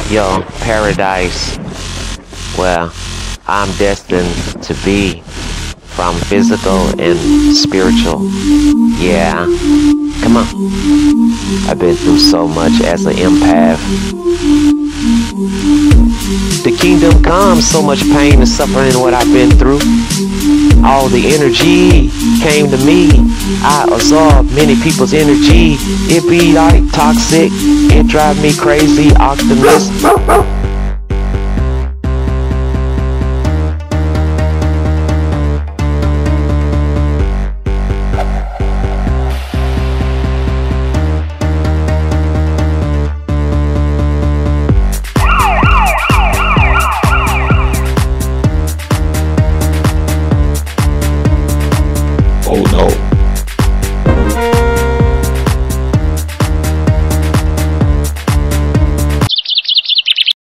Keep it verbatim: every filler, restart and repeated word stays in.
Yo, paradise, where I'm destined to be, from physical and spiritual. Yeah, come on. I've been through so much as an empath. The kingdom comes, so much pain and suffering in what I've been through. All the energy came to me. I absorb many people's energy. It be like toxic, it drive me crazy, optimist.